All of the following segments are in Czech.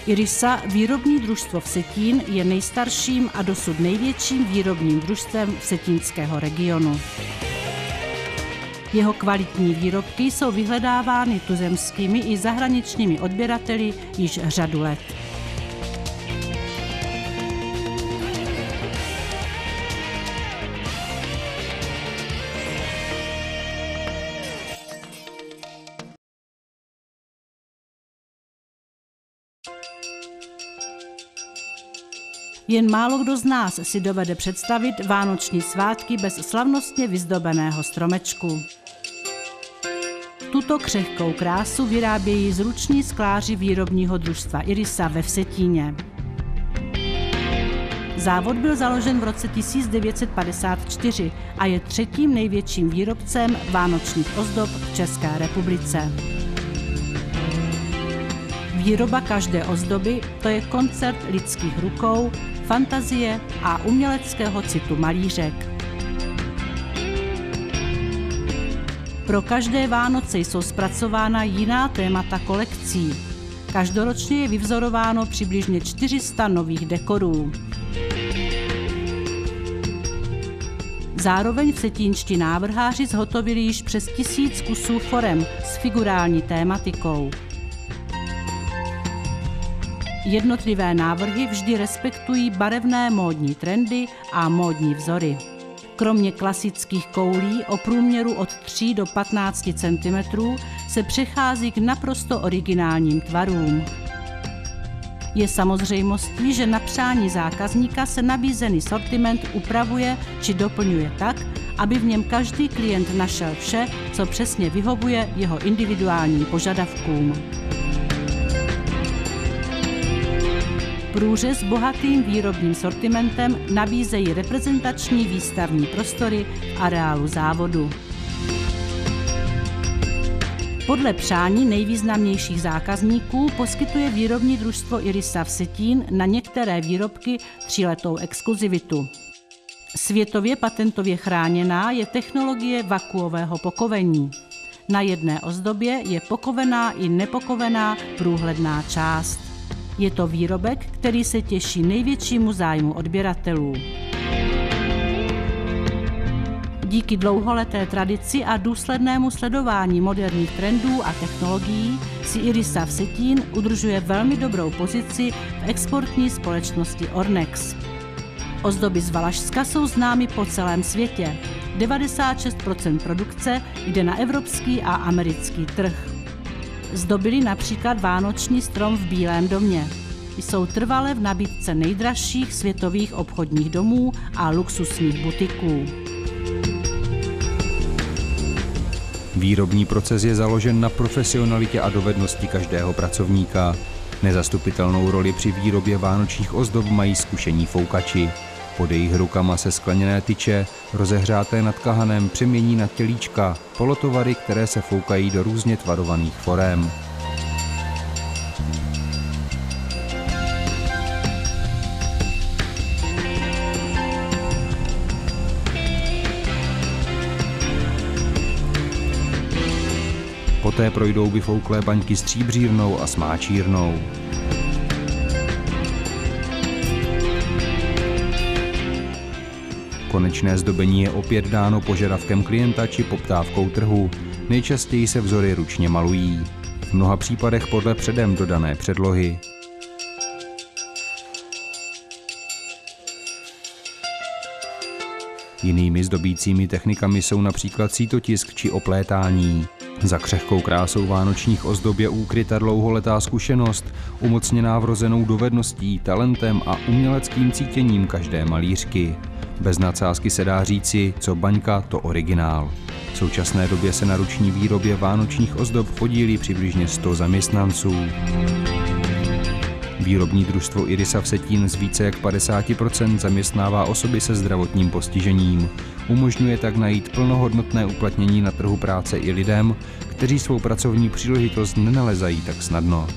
Irisa, výrobní družstvo Vsetín, je nejstarším a dosud největším výrobním družstvem vsetínského regionu. Jeho kvalitní výrobky jsou vyhledávány tuzemskými i zahraničními odběrateli již řadu let. Jen málo kdo z nás si dovede představit vánoční svátky bez slavnostně vyzdobeného stromečku. Tuto křehkou krásu vyrábějí zruční skláři výrobního družstva Irisa ve Vsetíně. Závod byl založen v roce 1954 a je třetím největším výrobcem vánočních ozdob v České republice. Výroba každé ozdoby, to je koncert lidských rukou, fantazie a uměleckého citu malířek. Pro každé Vánoce jsou zpracována jiná témata kolekcí. Každoročně je vyvzorováno přibližně 400 nových dekorů. Zároveň vsetínští návrháři zhotovili již přes 1000 kusů forem s figurální tématikou. Jednotlivé návrhy vždy respektují barevné módní trendy a módní vzory. Kromě klasických koulí o průměru od 3 do 15 cm se přechází k naprosto originálním tvarům. Je samozřejmostí, že na přání zákazníka se nabízený sortiment upravuje či doplňuje tak, aby v něm každý klient našel vše, co přesně vyhovuje jeho individuálním požadavkům. Průřez s bohatým výrobním sortimentem nabízejí reprezentační výstavní prostory v areálu závodu. Podle přání nejvýznamnějších zákazníků poskytuje výrobní družstvo Irisa Vsetín na některé výrobky 3letou exkluzivitu. Světově patentově chráněná je technologie vakuového pokovení. Na jedné ozdobě je pokovená i nepokovená průhledná část. Je to výrobek, který se těší největšímu zájmu odběratelů. Díky dlouholeté tradici a důslednému sledování moderních trendů a technologií si Irisa Vsetín udržuje velmi dobrou pozici v exportní společnosti Ornex. Ozdoby z Valašska jsou známy po celém světě. 96% produkce jde na evropský a americký trh. Zdobily například vánoční strom v Bílém domě. Jsou trvale v nabídce nejdražších světových obchodních domů a luxusních butiků. Výrobní proces je založen na profesionalitě a dovednosti každého pracovníka. Nezastupitelnou roli při výrobě vánočních ozdob mají zkušení foukači. Pod jejich rukama se skleněné tyče, rozehřáté nad kahanem, přemění na tělíčka, polotovary, které se foukají do různě tvarovaných forem. Poté projdou vyfouklé baňky stříbřírnou a smáčírnou. Konečné zdobení je opět dáno požadavkem klienta či poptávkou trhu. Nejčastěji se vzory ručně malují. V mnoha případech podle předem dodané předlohy. Jinými zdobícími technikami jsou například sítotisk či oplétání. Za křehkou krásou vánočních ozdob je ukryta dlouholetá zkušenost, umocněná vrozenou dovedností, talentem a uměleckým cítěním každé malířky. Bez nadsázky se dá říci, co baňka, to originál. V současné době se na ruční výrobě vánočních ozdob podílí přibližně 100 zaměstnanců. Výrobní družstvo Irisa Vsetín z více jak 50% zaměstnává osoby se zdravotním postižením. Umožňuje tak najít plnohodnotné uplatnění na trhu práce i lidem, kteří svou pracovní příležitost nenalezají tak snadno.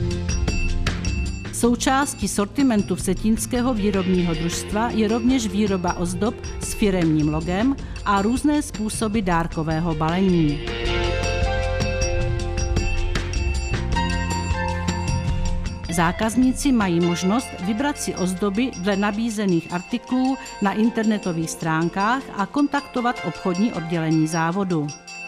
Součástí sortimentu vsetínského výrobního družstva je rovněž výroba ozdob s firemním logem a různé způsoby dárkového balení. Zákazníci mají možnost vybrat si ozdoby dle nabízených artiklů na internetových stránkách a kontaktovat obchodní oddělení závodu.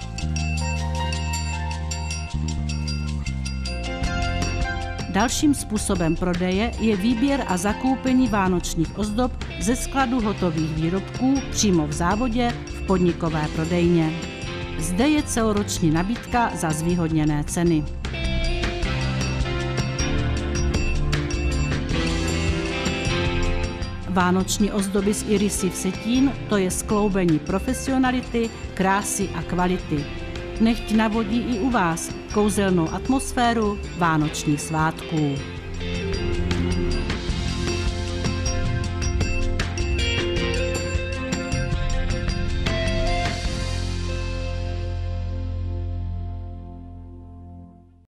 Dalším způsobem prodeje je výběr a zakoupení vánočních ozdob ze skladu hotových výrobků přímo v závodě v podnikové prodejně. Zde je celoroční nabídka za zvýhodněné ceny. Vánoční ozdoby z Irisy v Vsetín, to je skloubení profesionality, krásy a kvality. Nechť navodí i u vás kouzelnou atmosféru vánočních svátků.